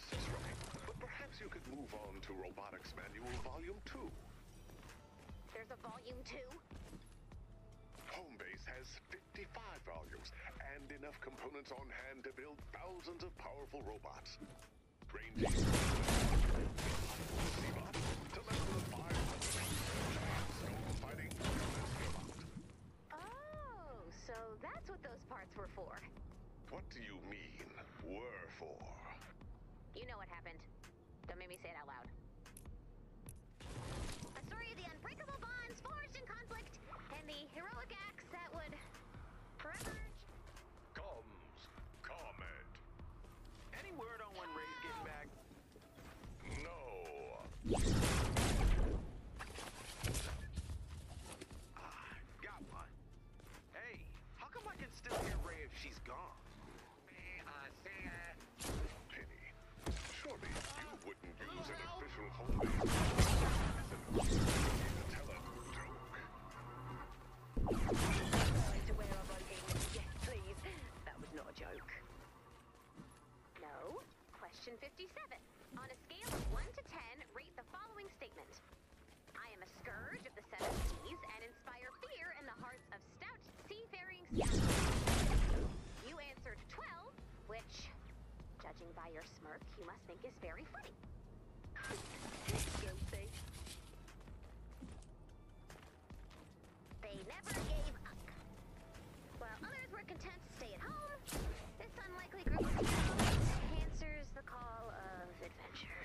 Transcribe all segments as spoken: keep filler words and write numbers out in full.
process running, but perhaps you could move on to Robotics Manual Volume two. There's a Volume two? Homebase has fifty-five volumes and enough components on hand to build thousands of powerful robots. Ranging from Seabot to level of five hundred storm fighting robot. Oh, so that's what those parts were for. What do you mean, were for? You know what happened. Don't make me say it out loud. A story of the unbreakable bonds forged in conflict, and the heroic acts that would forever... Comms. Comment. Any word on when Ray's getting back? No. Ah, got one. Hey, how come I can still hear Ray if she's gone? Penny, surely you wouldn't use an official Homebase to tell a joke. Sorry to wear a voting. Yes, please. That was not a joke. No. Question fifty-seven. On a scale of one to ten, rate the following statement. I am a scourge of the seven seas and inspire fear in the hearts of stout seafaring scoundrels. You answered twelve, which, judging by your smirk, you must think is very funny. Guilty. They never gave up. While others were content to stay at home, this unlikely group of people answers the call of adventure.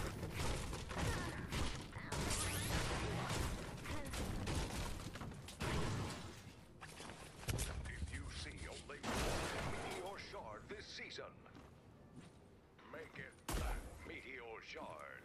If you see only one meteor shard this season, make it that meteor shard.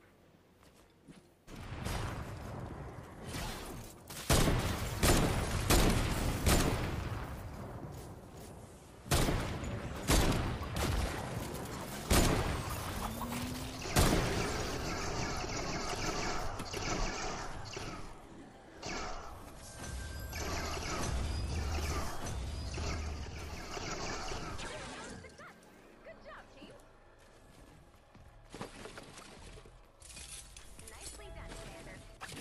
Good job, team. Nicely done, Commander.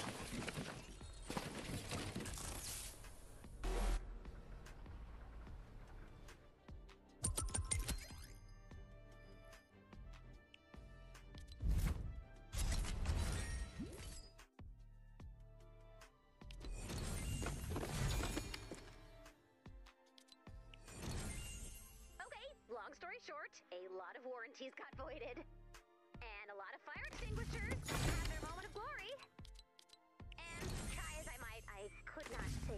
Okay, long story short, a lot of warranties got voided. And a lot of fire extinguishers had their moment of glory. And try as I might, I could not